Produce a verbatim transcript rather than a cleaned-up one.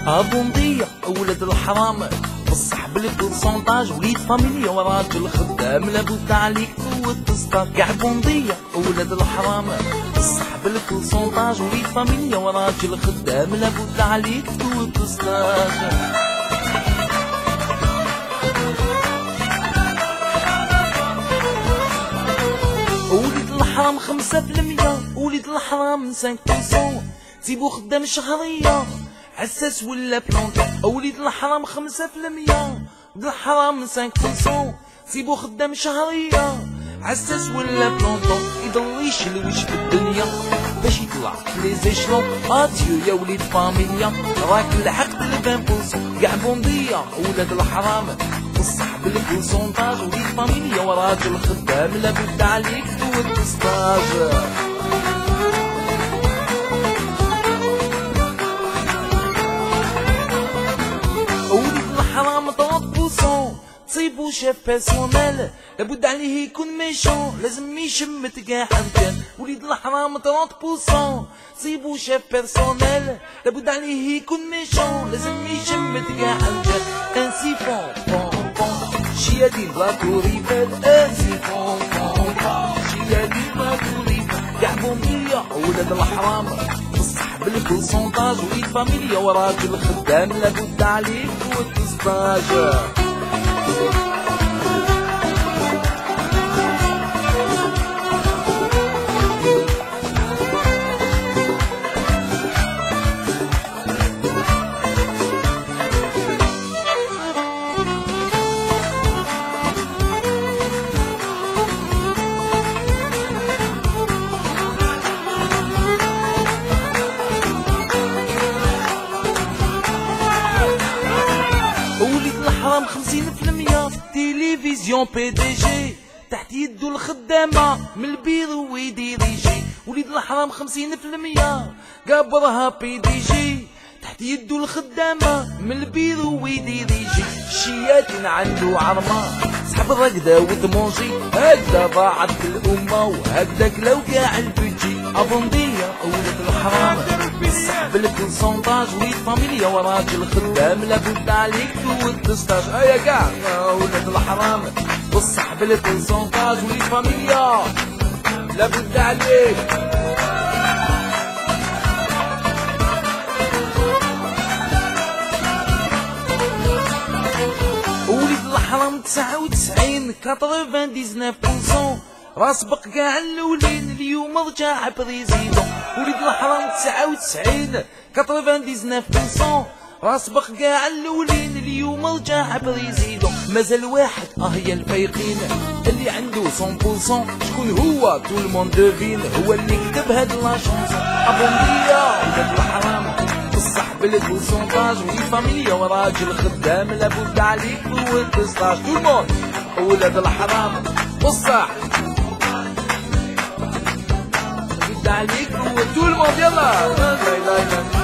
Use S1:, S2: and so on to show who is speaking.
S1: ابوندية ولد الحرام بصح بالبورسونتاج وليد فاميليا وراجل خدام لابد عليك والتسطاج. قاع بوندية ولد الحرام بصح بالبورسونتاج وليد فاميليا وراجل خدام لابد عليك والتسطاج. وليد الحرام خمسة في المية وليد الحرام خمسة بالمية سيبو خدام شهرية عساس ولا بلونطون. وليد الحرام خمسة في المية وليد الحرام خمسة بالمية سيبو خدام شهرية عساس ولا بلونطون. يضل يشلوش في الدنيا باش يطلع في لي زيشلون. اديو يا وليد فاميليا راك لحقت الفان بورسون. قاع بوندية ولاد الحرام بصح بالبورسونتاج وليد فاميليا وراجل خدام لابد عليك والتسطاج. وليد الحرام ثلاثة بالمية تصيبو شاف بيرسونيل لابد عليه يكون ميشون لازم يشمت قاع امكان. وليد الحرام ثلاثة بالمية تصيبو شاف بيرسونيل لابد عليه يكون ميشون لازم يشمت قاع امكان. انسي فون فون فون شيادي لا توريفال انسي فون فون فون شيادي لا توريفال. قاع بوندية ولاد الحرام بصح بالبورسونتاج وليد فاميليا وراجل خدام لابد عليك والتسطاج. الحرام خمسين في المية في التلفزيون بي دي جي تحت يدو الخدامة من البيرو ويديريجي. وليد الحرام خمسين في المية قابرها بي دي جي تحت يدو الخدامة من البيرو ويديريجي. شياتين عنده عرمة صحاب الرقدة وتمونجي هكذا ضاعت الأمة وهكذاك لو قاع البيجي. أبوندية ولد الحرام بصح بالبورسونتاج وليد فاميليا وراجل خدام لابد عليك والتسطاج. هيا قاع ولد الحرام بصح بالبورسونتاج وليد فاميليا لابد عليك. وليد الحرام تسعة وتسعين تسعة وتسعين بالمية راس بق قاع الاولين اليوم رجع بريزيدون. وليد الحرام تسعة وتسعين تسعة وتسعين بالمية راس بق قاع الاولين اليوم رجع بريزيدون. مازال واحد اه يا الفايقين اللي عنده مية بالمية شكون هو تو الموند دوفين هو اللي كتب هاد لا شونسون. ابوندية ولاد الحرام بصح بالبورسونتاج وليد فاميليا وراجل خدام لابد عليك والتسطاج. تو الموند ولاد الحرام بصح عليك وطول الموند يلا.